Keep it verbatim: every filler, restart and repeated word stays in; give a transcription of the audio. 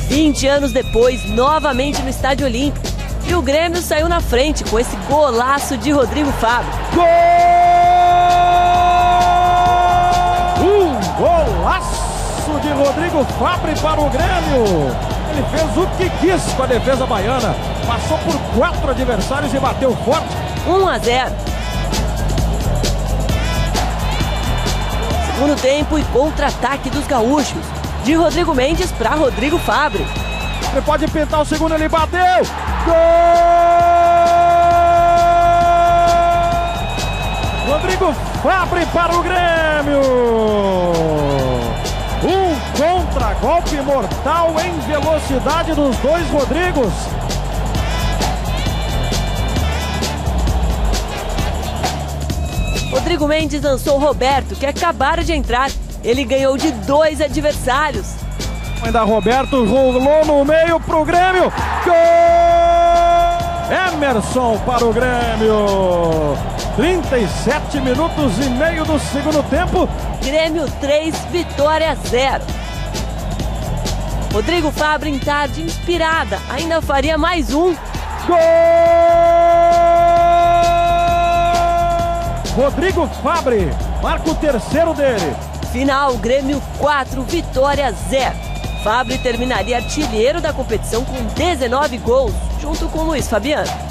vinte anos depois, novamente no Estádio Olímpico. E o Grêmio saiu na frente com esse golaço de Rodrigo Fábio. Gol! Um golaço de Rodrigo Fábio para o Grêmio. Ele fez o que quis com a defesa baiana. Passou por quatro adversários e bateu forte. um a zero. Segundo tempo e contra-ataque dos gaúchos. De Rodrigo Mendes para Rodrigo Fábio. Ele pode pintar o segundo, ele bateu. Gol! Rodrigo Fábio para o Grêmio. Um contra-golpe mortal em velocidade dos dois Rodrigos. Rodrigo Mendes lançou o Roberto, que acabaram de entrar. Ele ganhou de dois adversários. Ainda Roberto rolou no meio pro Grêmio. Gol! Emerson para o Grêmio. trinta e sete minutos e meio do segundo tempo. Grêmio três, Vitória zero. Rodrigo Fábio em tarde inspirada. Ainda faria mais um. Gol! Rodrigo Fábio marca o terceiro dele. Final, Grêmio quatro, Vitória zero. Fábio terminaria artilheiro da competição com dezenove gols, junto com Luiz Fabiano.